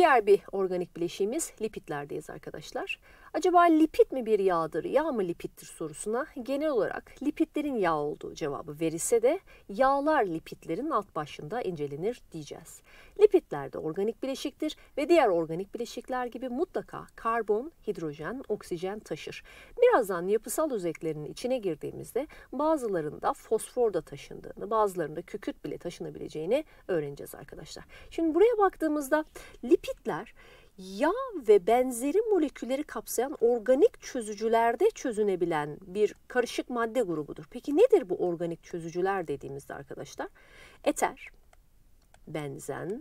Diğer bir organik bileşiğimiz lipidlerdeyiz arkadaşlar. Acaba lipid mi bir yağdır, yağ mı lipiddir sorusuna genel olarak lipidlerin yağ olduğu cevabı verilse de yağlar lipidlerin alt başlığında incelenir diyeceğiz. Lipidler de organik bileşiktir ve diğer organik bileşikler gibi mutlaka karbon, hidrojen, oksijen taşır. Birazdan yapısal özelliklerinin içine girdiğimizde bazılarında fosfor da taşındığını, bazılarında kükürt bile taşınabileceğini öğreneceğiz arkadaşlar. Şimdi buraya baktığımızda lipidler yağ ve benzeri molekülleri kapsayan organik çözücülerde çözünebilen bir karışık madde grubudur. Peki nedir bu organik çözücüler dediğimizde arkadaşlar? Eter, benzen,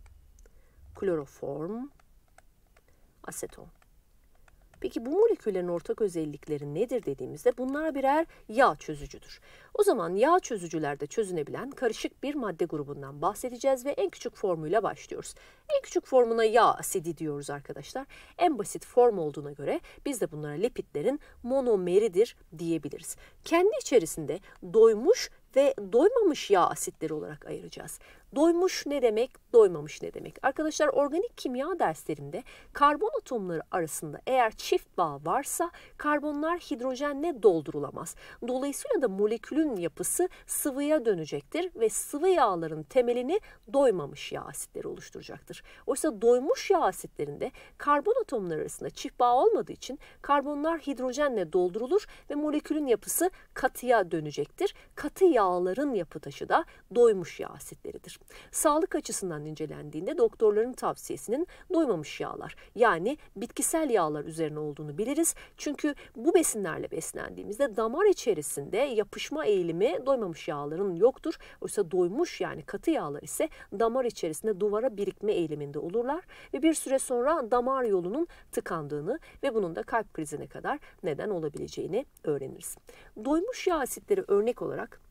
kloroform, aseton. Peki bu moleküllerin ortak özellikleri nedir dediğimizde bunlar birer yağ çözücüdür. O zaman yağ çözücülerde çözünebilen karışık bir madde grubundan bahsedeceğiz ve en küçük formuyla başlıyoruz. En küçük formuna yağ asidi diyoruz arkadaşlar. En basit form olduğuna göre biz de bunlara lipidlerin monomeridir diyebiliriz. Kendi içerisinde doymuş ve doymamış yağ asitleri olarak ayıracağız. Doymuş ne demek, doymamış ne demek? Arkadaşlar organik kimya derslerinde karbon atomları arasında eğer çift bağ varsa karbonlar hidrojenle doldurulamaz. Dolayısıyla da molekülün yapısı sıvıya dönecektir ve sıvı yağların temelini doymamış yağ asitleri oluşturacaktır. Oysa doymuş yağ asitlerinde karbon atomları arasında çift bağ olmadığı için karbonlar hidrojenle doldurulur ve molekülün yapısı katıya dönecektir. Katı yağların yapı taşı da doymuş yağ asitleridir. Sağlık açısından incelendiğinde doktorların tavsiyesinin doymamış yağlar yani bitkisel yağlar üzerine olduğunu biliriz. Çünkü bu besinlerle beslendiğimizde damar içerisinde yapışma eğilimi doymamış yağların yoktur. Oysa doymuş yani katı yağlar ise damar içerisinde duvara birikme eğiliminde olurlar ve bir süre sonra damar yolunun tıkandığını ve bunun da kalp krizine kadar neden olabileceğini öğreniriz. Doymuş yağ asitleri örnek olarak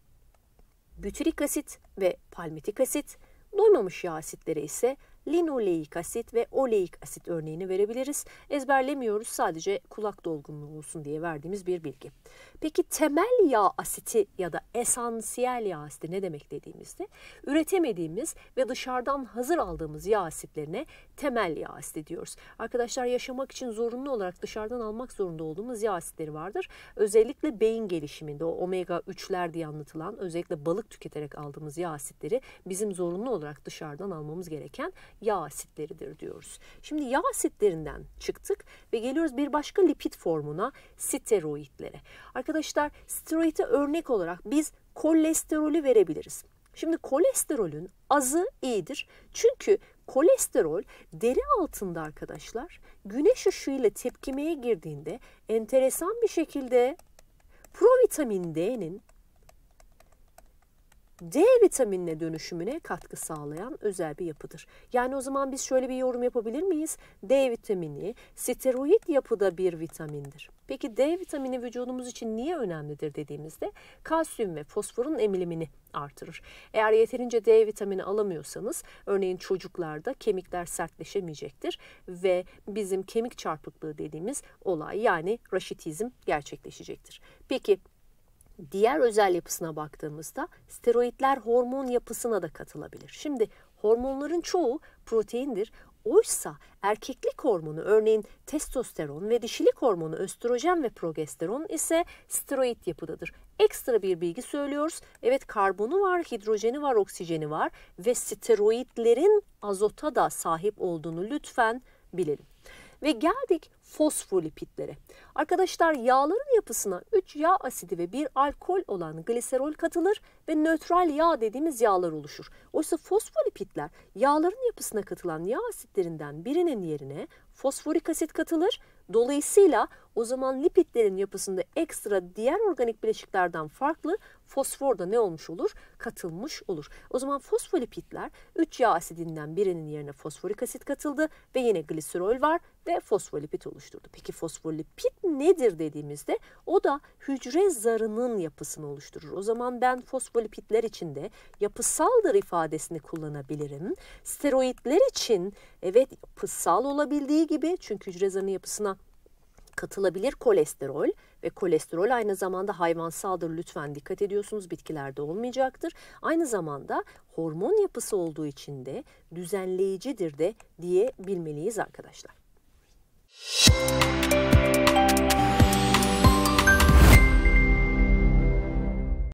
bütirik asit ve palmitik asit, doymamış yağ asitleri ise linoleik asit ve oleik asit örneğini verebiliriz. Ezberlemiyoruz, sadece kulak dolgunluğu olsun diye verdiğimiz bir bilgi. Peki temel yağ asiti ya da esansiyel yağ asiti ne demek dediğimizde üretemediğimiz ve dışarıdan hazır aldığımız yağ asitlerine temel yağ asiti diyoruz. Arkadaşlar yaşamak için zorunlu olarak dışarıdan almak zorunda olduğumuz yağ asitleri vardır. Özellikle beyin gelişiminde o omega 3'ler diye anlatılan özellikle balık tüketerek aldığımız yağ asitleri bizim zorunlu olarak dışarıdan almamız gereken yağ asitleridir diyoruz. Şimdi yağ asitlerinden çıktık ve geliyoruz bir başka lipid formuna, steroidlere. Arkadaşlar steroide örnek olarak biz kolesterolü verebiliriz. Şimdi kolesterolün azı iyidir. Çünkü kolesterol deri altında arkadaşlar güneş ışığıyla tepkimeye girdiğinde enteresan bir şekilde provitamin D'nin D vitaminine dönüşümüne katkı sağlayan özel bir yapıdır. Yani o zaman biz şöyle bir yorum yapabilir miyiz? D vitamini steroid yapıda bir vitamindir. Peki D vitamini vücudumuz için niye önemlidir dediğimizde kalsiyum ve fosforun emilimini artırır. Eğer yeterince D vitamini alamıyorsanız örneğin çocuklarda kemikler sertleşemeyecektir ve bizim kemik çarpıklığı dediğimiz olay yani raşitizm gerçekleşecektir. Peki diğer özel yapısına baktığımızda steroidler hormon yapısına da katılabilir. Şimdi hormonların çoğu proteindir. Oysa erkeklik hormonu örneğin testosteron ve dişilik hormonu östrojen ve progesteron ise steroid yapıdadır. Ekstra bir bilgi söylüyoruz. Evet karbonu var, hidrojeni var, oksijeni var ve steroidlerin azota da sahip olduğunu lütfen bilelim. Ve geldik fosfolipidlere. Arkadaşlar yağların yapısına 3 yağ asidi ve 1 alkol olan gliserol katılır ve nötral yağ dediğimiz yağlar oluşur. Oysa fosfolipidler yağların yapısına katılan yağ asitlerinden birinin yerine fosforik asit katılır. Dolayısıyla o zaman lipidlerin yapısında ekstra diğer organik bileşiklerden farklı fosfor da ne olmuş olur? Katılmış olur. O zaman fosfolipidler 3 yağ asidinden birinin yerine fosforik asit katıldı ve yine gliserol var ve fosfolipid oluşturdu. Peki fosfolipid nedir dediğimizde o da hücre zarının yapısını oluşturur. O zaman ben fosfolipidler için de yapısaldır ifadesini kullanabilirim. Steroidler için evet yapısal olabildiği gibi çünkü hücre zarının yapısına katılabilir kolesterol ve kolesterol aynı zamanda hayvansaldır. Lütfen dikkat ediyorsunuz, bitkilerde olmayacaktır. Aynı zamanda hormon yapısı olduğu için de düzenleyicidir de diyebilmeliyiz arkadaşlar.